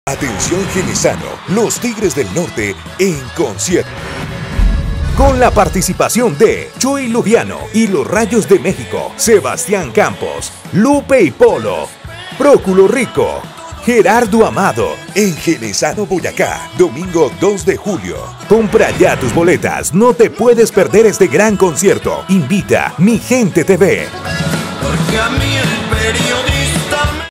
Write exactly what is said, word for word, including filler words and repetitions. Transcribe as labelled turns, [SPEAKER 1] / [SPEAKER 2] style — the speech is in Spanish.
[SPEAKER 1] Atención Genesano, los Tigres del Norte en concierto. Con la participación de Chuy Lugiano y los Rayos de México, Sebastián Campos, Lupe y Polo, Próculo Rico, Gerardo Amado, en Genesano, Boyacá, domingo dos de julio. Compra ya tus boletas, no te puedes perder este gran concierto. Invita Mi Gente T V.
[SPEAKER 2] Porque a mí el periodismo